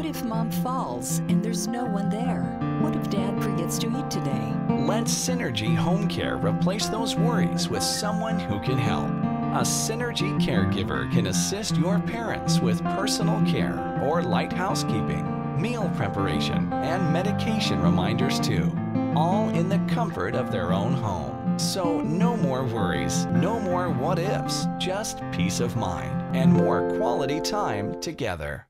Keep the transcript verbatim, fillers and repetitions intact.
if Mom falls and there's no one there? What if Dad forgets to eat today? Let Synergy Home Care replace those worries with someone who can help. A Synergy caregiver can assist your parents with personal care or light housekeeping, meal preparation, and medication reminders too, all in the comfort of their own home. So no more worries, no more what ifs, just peace of mind and more quality time together.